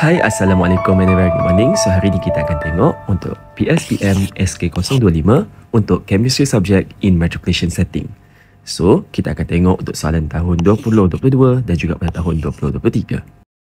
Hai, Assalamualaikum and very good morning. So hari ni kita akan tengok untuk PSPM SK025 untuk Chemistry Subject in Matriculation Setting. So kita akan tengok untuk soalan tahun 2022 dan juga pada tahun 2023.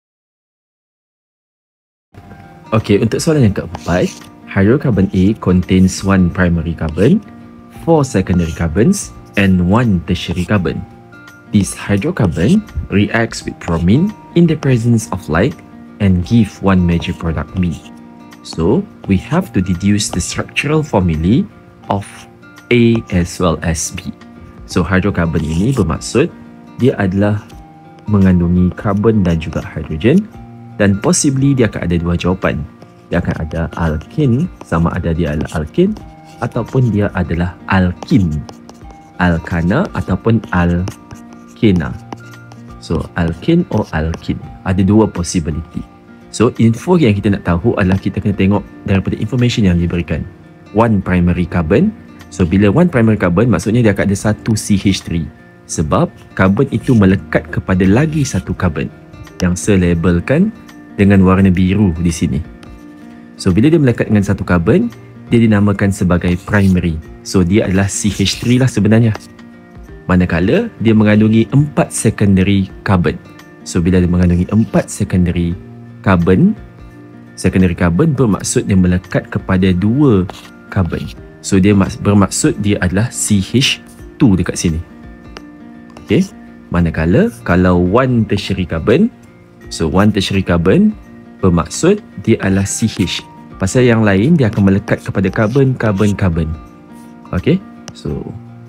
Okey, untuk soalan yang keempat, hydrocarbon A contains 1 primary carbon, 4 secondary carbons and 1 tertiary carbon. This hydrocarbon reacts with bromine in the presence of light and give one major product B. So, we have to deduce the structural formulae of A as well as B. So, hydrocarbon ini bermaksud dia adalah mengandungi karbon dan juga hidrogen, dan possibly dia akan ada dua jawapan. Dia akan ada alkene, sama ada dia adalah alkene ataupun dia adalah alkin, alkana ataupun alkena. So, alkene or alkin. Ada dua possibility. So, info yang kita nak tahu adalah kita kena tengok daripada information yang diberikan. 1 primary carbon. So, bila 1 primary carbon, maksudnya dia akan ada satu CH3. Sebab, karbon itu melekat kepada lagi satu karbon yang saya labelkan dengan warna biru di sini. So, bila dia melekat dengan satu karbon, dia dinamakan sebagai primary. So, dia adalah CH3 lah sebenarnya. Manakala dia mengandungi 4 secondary carbon. So bila dia mengandungi 4 secondary carbon bermaksud dia melekat kepada 2 carbon. So dia bermaksud dia adalah CH2 dekat sini. Okey. Manakala kalau 1 tertiary carbon, so 1 tertiary carbon bermaksud dia adalah CH. Pasal yang lain dia akan melekat kepada carbon. Okey. So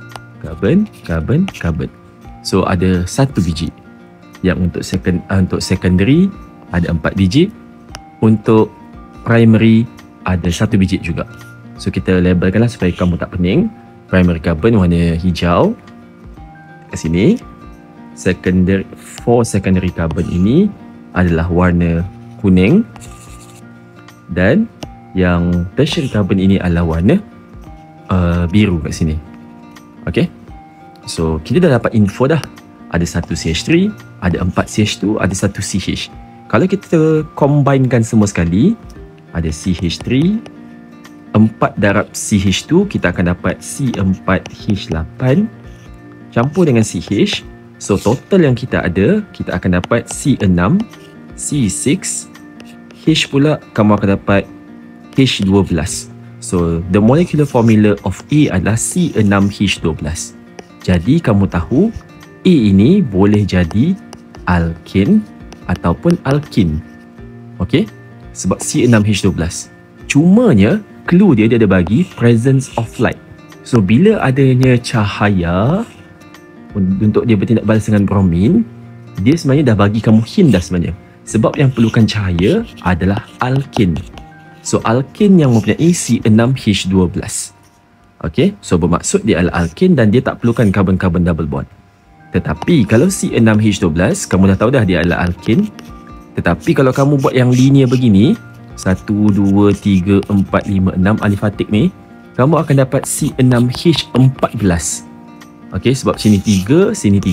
carbon. So ada 1 biji. Yang untuk secondary ada 4 biji. Untuk primary ada 1 biji juga. So kita labelkanlah supaya kamu tak pening. Primary carbon warna hijau kat sini. 4 secondary carbon ini adalah warna kuning. Dan yang tertiary carbon ini adalah warna biru kat sini. Okay, so kita dah dapat info dah. Ada 1 CH3, ada 4 CH2, ada 1 CH. Kalau kita combinekan semua sekali, ada CH3, 4 darab CH2, kita akan dapat C4H8 campur dengan CH. So total yang kita ada, kita akan dapat C6, C6, H pula kamu akan dapat H12. So, the molecular formula of A adalah C6H12. Jadi, kamu tahu A ini boleh jadi alkene ataupun alkin. Okey? Sebab C6H12. Cumanya, clue dia ada bagi presence of light. So, bila adanya cahaya untuk dia bertindak balas dengan bromin, dia sebenarnya dah bagi kamu hint dah sebenarnya. Sebab yang perlukan cahaya adalah alkene. So, alkene yang mempunyai C6H12. Okay, so bermaksud dia adalah alkene dan dia tak perlukan karbon-karbon double bond. Tetapi, kalau C6H12, kamu dah tahu dah dia adalah alkene. Tetapi, kalau kamu buat yang linear begini, 1, 2, 3, 4, 5, 6 alifatik ni, kamu akan dapat C6H14. Okay, sebab sini 3,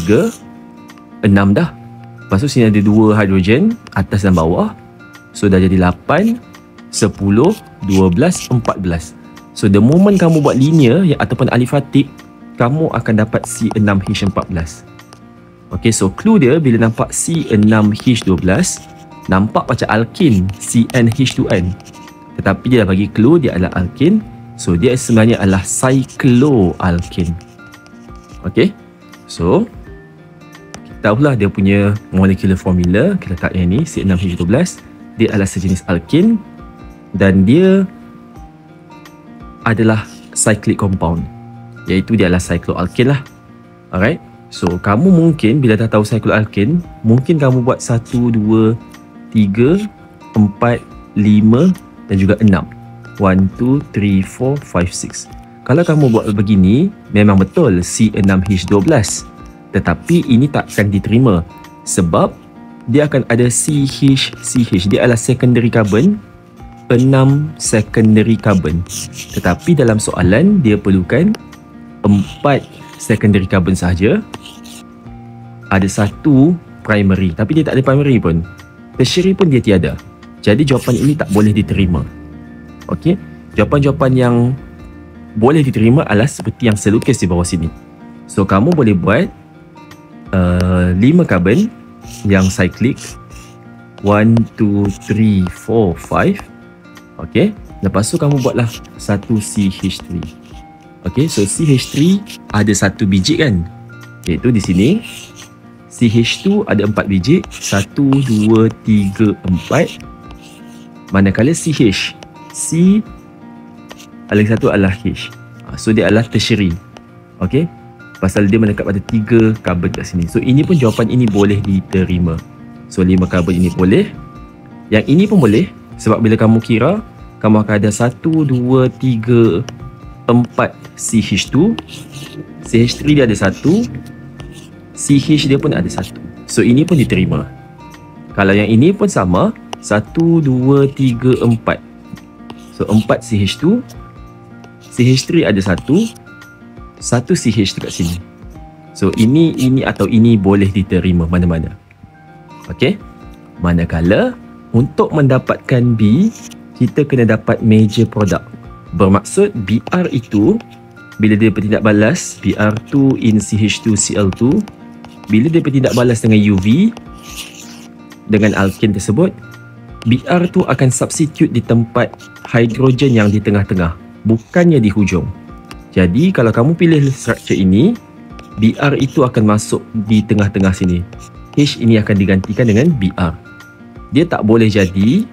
6 dah. Lepas tu, sini ada 2 hidrogen, atas dan bawah. So, dah jadi 8, 10, 12, 14. So, the moment kamu buat linear ataupun alifatik, kamu akan dapat C6H14. Okay, so clue dia bila nampak C6H12, nampak macam alkene, CnH2n. Tetapi dia dah bagi clue dia adalah alkene. So, dia sebenarnya adalah cycloalkene. Okay, so kita tahulah dia punya molecular formula. Kita letak yang ni, C6H12. Dia adalah sejenis alkene. Dan dia adalah cyclic compound, iaitu dia adalah cycloalkane lah. Alright, so kamu mungkin bila dah tahu cycloalkane, mungkin kamu buat 1, 2, 3, 4, 5 dan juga 6. 1, 2, 3, 4, 5, 6. Kalau kamu buat begini, memang betul C6H12. Tetapi ini tak akan diterima sebab dia akan ada CH. Dia adalah secondary carbon, 6 secondary carbon. Tetapi dalam soalan dia perlukan 4 secondary carbon sahaja. Ada 1 primary, tapi dia tak ada primary pun. Tertiary pun dia tiada. Jadi jawapan ini tak boleh diterima. Okey, jawapan-jawapan yang boleh diterima adalah seperti yang saya lukis di bawah sini. So kamu boleh buat 5 karbon yang cyclic, 1, 2, 3, 4, 5. Okey, lepas tu kamu buatlah satu CH3. Okey, so CH3 ada 1 biji kan, iaitu di sini. CH2 ada 4 biji, 1, 2, 3, 4. Manakala CH, C lagi satu adalah H. So dia adalah tertiary. Okey, pasal dia menetap pada 3 karbon kat sini. So ini pun jawapan ini boleh diterima. So 5 karbon ini boleh. Yang ini pun boleh, sebab bila kamu kira, kamu akan ada 1, 2, 3, 4 CH2. CH3 dia ada 1, CH dia pun ada 1. So ini pun diterima. Kalau yang ini pun sama, 1, 2, 3, 4. So 4 CH2, CH3 ada 1 CH dekat sini. So ini atau ini boleh diterima mana-mana. Okey. Manakala untuk mendapatkan B, kita kena dapat major product. Bermaksud BR itu bila dia bertindak balas, BR2 in CH2Cl2, bila dia bertindak balas dengan UV dengan alkane tersebut, BR tu akan substitute di tempat hidrogen yang di tengah-tengah, bukannya di hujung. Jadi kalau kamu pilih structure ini, BR itu akan masuk di tengah-tengah sini. H ini akan digantikan dengan BR. Dia tak boleh jadi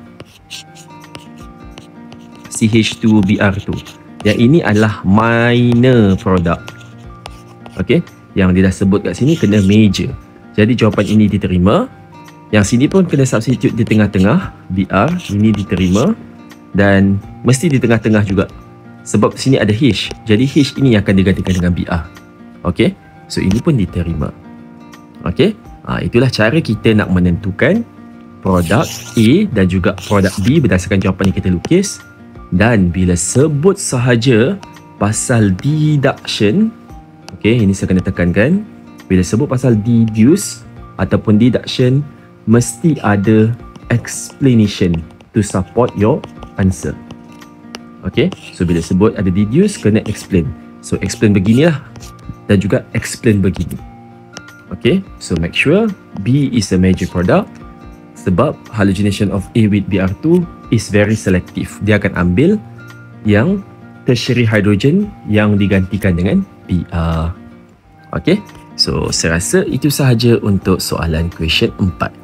CH2BR2. Yang ini adalah minor product. Okey, yang dia dah sebut kat sini kena major. Jadi jawapan ini diterima. Yang sini pun kena substitute di tengah-tengah, BR, ini diterima. Dan mesti di tengah-tengah juga, sebab sini ada H. Jadi H ini akan digantikan dengan BR. Okey, so ini pun diterima. Okey, itulah cara kita nak menentukan produk A dan juga produk B berdasarkan jawapan yang kita lukis. Dan bila sebut sahaja pasal deduction, okey, ini saya kena tekankan, bila sebut pasal deduce ataupun deduction, mesti ada explanation to support your answer. Okay, so bila sebut ada deduce, kena explain. So explain beginilah dan juga explain begini. Okay, so make sure B is a major product, sebab halogenation of A with Br2 is very selective. Dia akan ambil yang tertiary hydrogen yang digantikan dengan Br. Okay, so saya rasa itu sahaja untuk soalan question 4.